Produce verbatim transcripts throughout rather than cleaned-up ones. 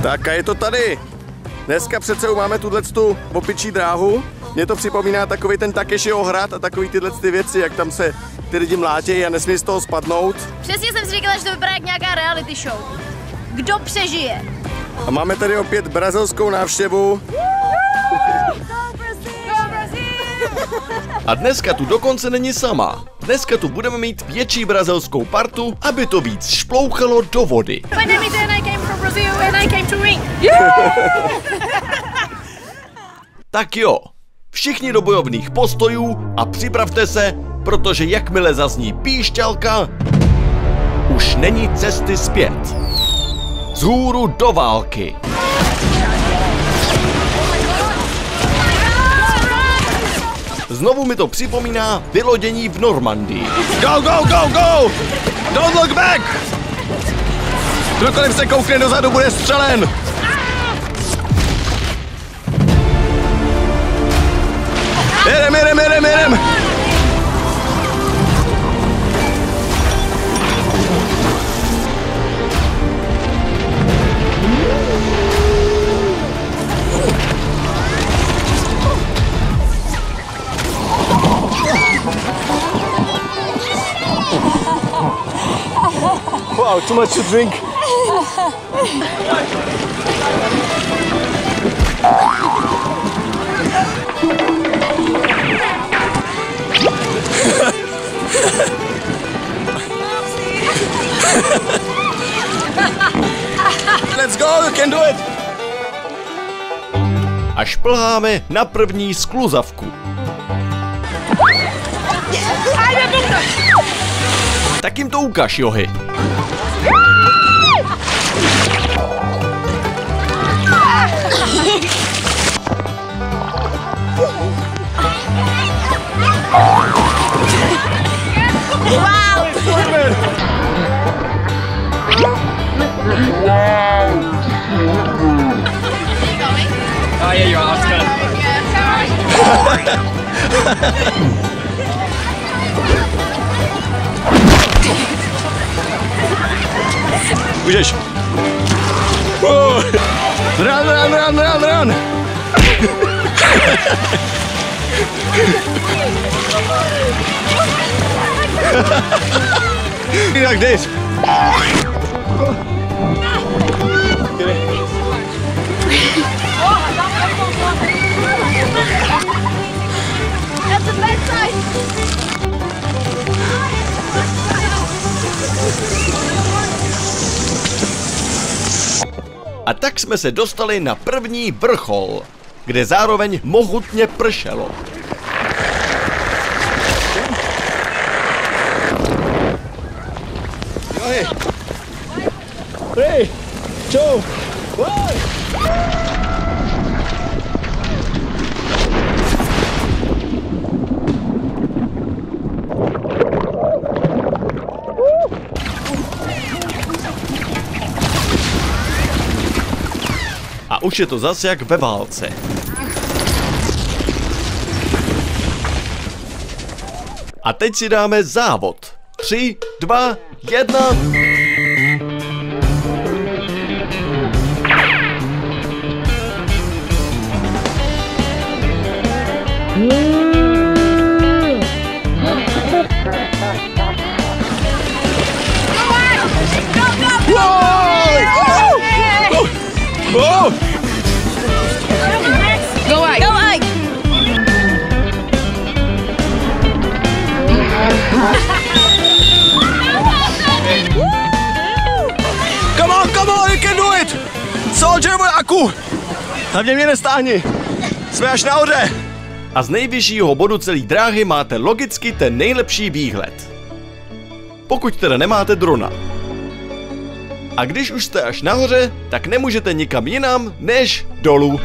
Tak a je to tady. Dneska přece máme tuto opičí dráhu. Mě to připomíná takový ten Takeshiho hrad a takový tyhle ty věci, jak tam se ty lidi mlátějí a nesmí z toho spadnout. Přesně jsem si říkala, že to vypadá jak nějaká reality show. Kdo přežije? A máme tady opět brazilskou návštěvu. A dneska tu dokonce není sama. Dneska tu budeme mít větší brazilskou partu, aby to víc šplouchalo do vody. Tak jo, všichni do bojovných postojů a připravte se, protože jakmile zazní píšťalka, už není cesty zpět. Vzhůru do války. Znovu mi to připomíná vylodění v Normandii. Go, go, go, go! Don't look back! Kdokoliv se koukne dozadu, bude střelen! Jedem, jedem, jedem, jedem! Wow, too much to drink. Let's go, you can do it. A šplháme na první skluzavku. Tak jim to ukaž, Johy. Oh yeah, you're Oscar. Můžeš. Oh. Run, run, run, run, run. Jak jdeš? A tak jsme se dostali na první vrchol, kde zároveň mohutně pršelo. Hey, hey, two, one. A už je to zase jak ve válce. A teď si dáme závod. Tři, dva, jedna. Oh! Go Ike! Go Ike! Come on, come on, you can do it! Soldier vojáku! Hlavně mě nestáhni! Jsme až nahoře! A z nejvyššího bodu celé dráhy máte logicky ten nejlepší výhled. Pokud teda nemáte drona. A když už jste až nahoře, tak nemůžete nikam jinam než dolů.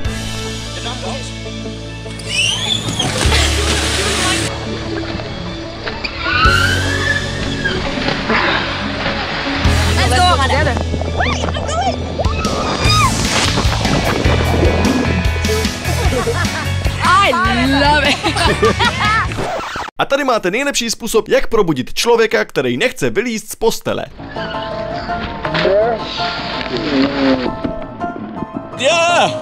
Let's go together. I love it. A tady máte nejlepší způsob, jak probudit člověka, který nechce vylízt z postele. Yeah!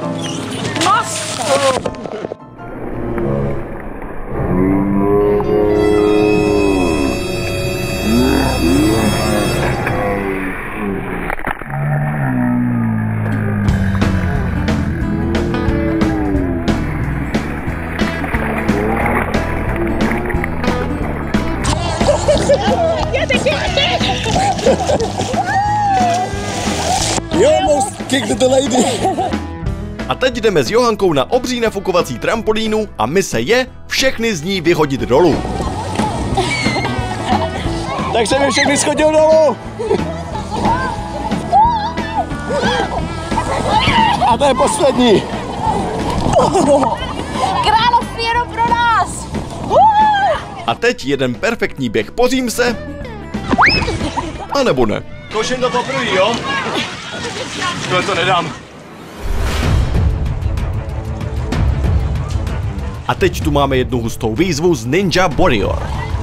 You almost kicked the lady. A teď jdeme s Johankou na obří nafukovací trampolínu a mise je všechny z ní vyhodit dolů. Tak jsem je všechny schodil dolů. A to je poslední. Království jenom pro nás! A teď jeden perfektní běh po římse. A nebo ne. Koším to poprvé, jo? Tohle to nedám. A teď tu máme jednu hustou výzvu z Ninja Warrior.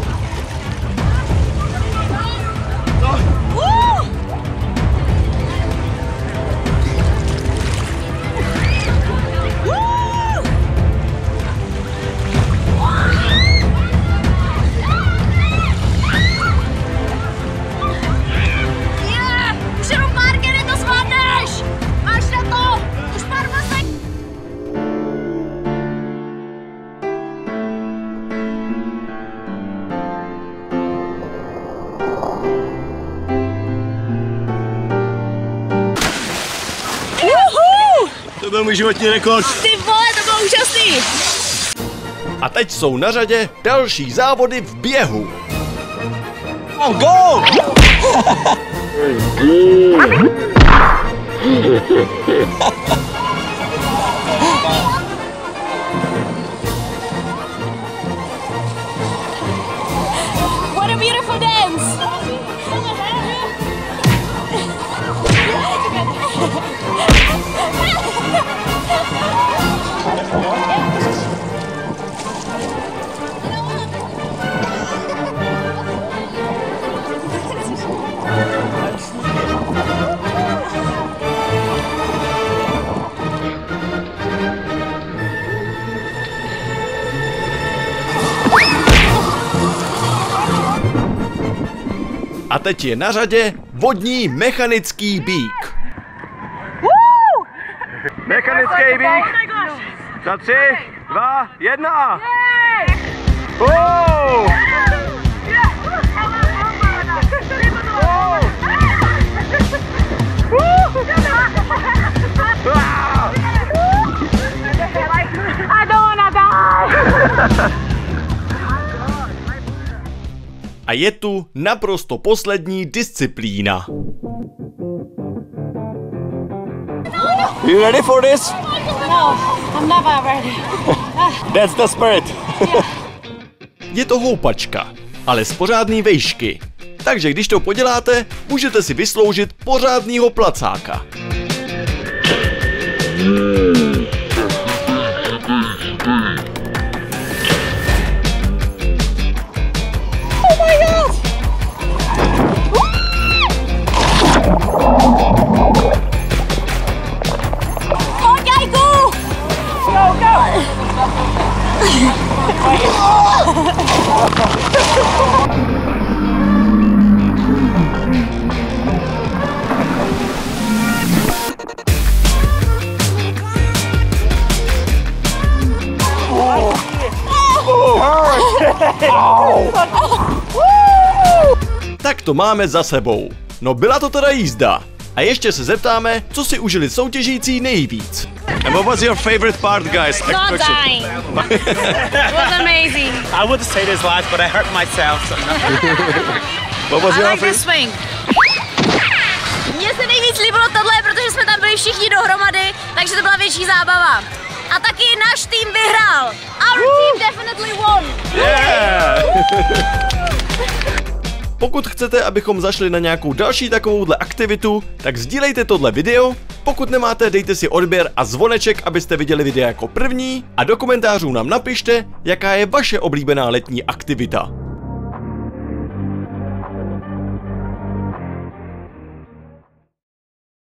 To byl můj životní rekord. Ty vole, to bylo úžasný! A teď jsou na řadě další závody v běhu. Go! What a beautiful dance! A teď je na řadě vodní mechanický bík. Mechanický bík. Za tři, dva, jedna. Oh! I don't wanna die! A je tu naprosto poslední disciplína. You ready for this? No, I'm never ready. That's the spirit. Je to houpačka, ale z pořádný vejšky. Takže když to poděláte, můžete si vysloužit pořádnýho placáka. Tak to máme za sebou. No byla to teda jízda. A ještě se zeptáme, co si užili soutěžící nejvíc. And what was your favorite part, guys? Not dying. It was amazing. I would say this last, but I hurt myself. So What was I your like favorite? this swing. Mně se nejvíc líbilo tohle, protože jsme tam byli všichni dohromady, takže to byla větší zábava. A taky náš tým vyhrál. Our team definitely won. Yeah! Pokud chcete, abychom zašli na nějakou další takovouhle aktivitu, tak sdílejte tohle video. Pokud nemáte, dejte si odběr a zvoneček, abyste viděli video jako první. A do komentářů nám napište, jaká je vaše oblíbená letní aktivita.